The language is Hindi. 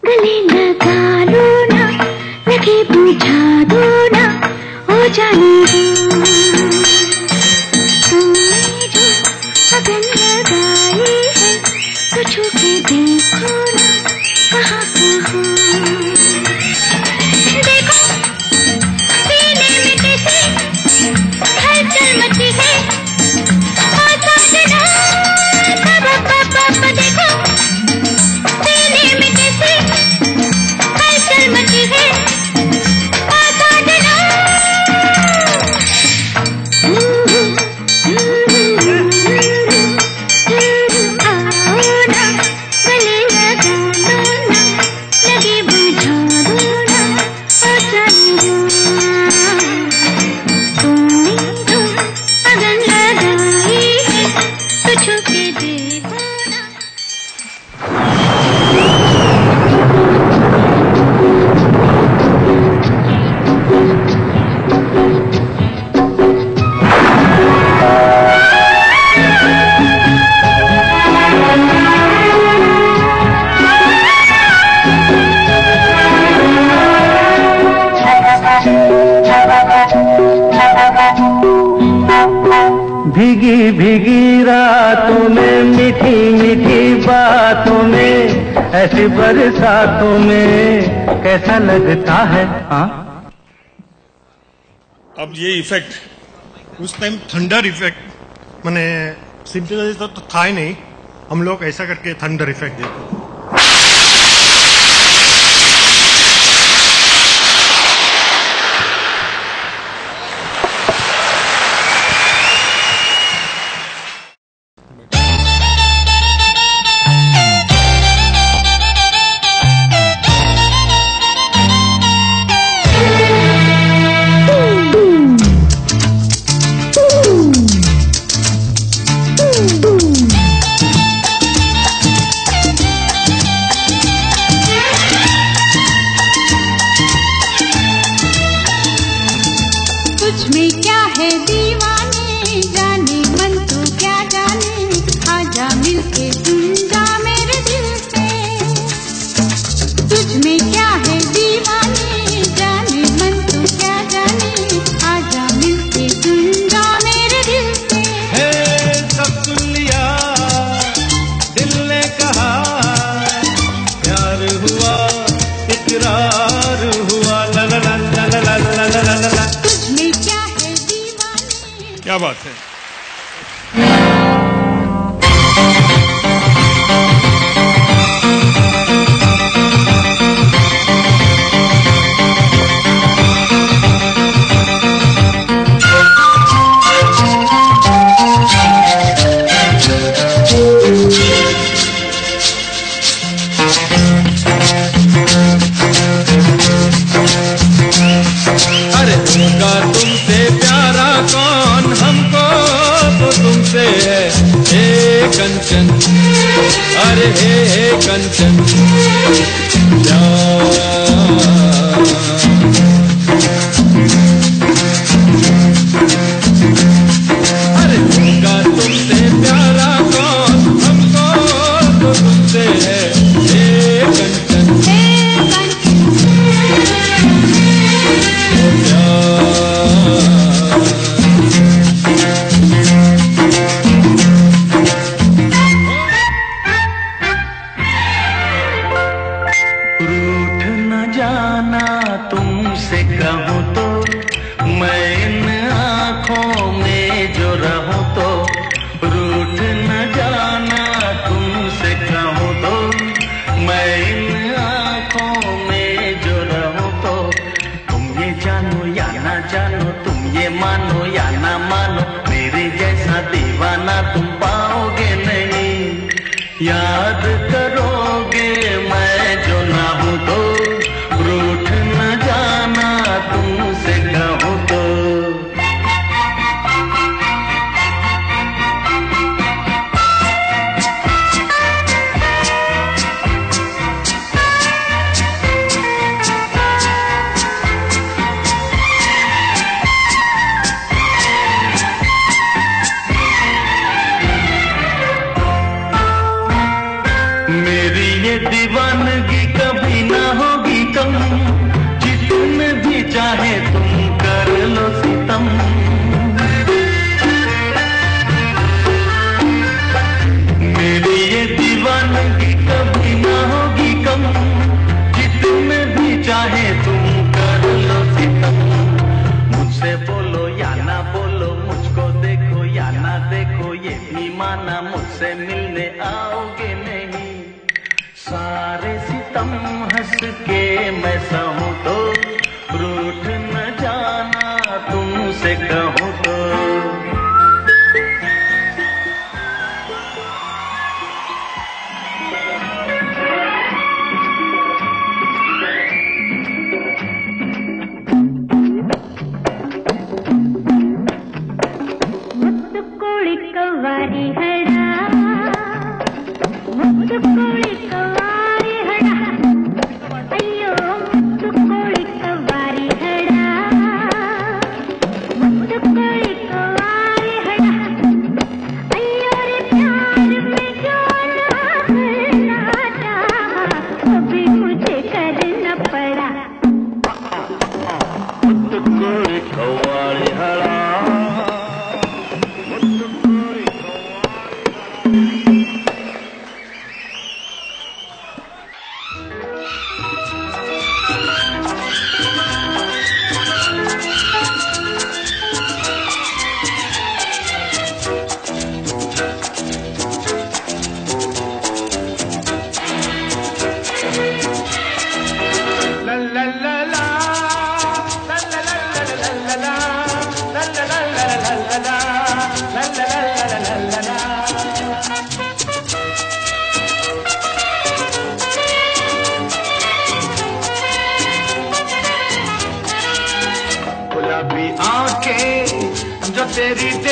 गले लगा लो ना, लगे बुझा दो ना, ओ जाने तुमने जो अगन लगाई है, तो छू के देखो ना कहाँ कहाँ। देखो सीने में कैसे हलचल मची है, देखो सीने में कैसे हलचल मची है, भीगी भीगी रातों में, मीठी मीठी बातों में, ऐसी बरसातों में कैसा लगता है। हाँ, अब ये इफेक्ट उस टाइम थंडर इफेक्ट मैंने सिंथेसाइजर तो था ही नहीं, हम लोग ऐसा करके थंडर इफेक्ट देते। क्या बात है। अरे होगा तुमसे प्यारा कौन, हमको तो तुमसे है हे कंचन, अरे हे कंचन अरे होगा तुमसे प्यारा कौन, हमको तो तुमसे है हे कंचन। रूठ न जाना तुमसे कहूँ तो, मैं इन आँखों में जो रहूँ तो। रूठ न जाना तुमसे कहूँ तो, मैं इन आँखों में जो रहूँ तो। तुम ये जानो या ना जानो, तुम ये मानो या ना मानो, मेरे जैसा दीवाना तुम पाओगे नहीं। याद करोगे मैं जो ना हूँ तो, रूठ न जाना तुमसे कहूँ तो। मेरी ये दीवानगी कभी सितम हंस के मैं सहूं तो, रूठ न जाना तुमसे कहूं तो। मुत्तु कोळी कव्वारी हड़ा, मुत्तु कोळी कव्वारी हड़ा, अಯ್ಯೋ मुत्तु कोळी कव्वारी हड़ा, मुत्तु कोळी कव्वारी हड़ा, अಯ್ಯೋ रे प्यार में जो ना करना चाहा, कभी मुझे करना पड़ा। मुत्तु कोळी कव्वारी हड़ा, गुलाबी आंखें जो तेरी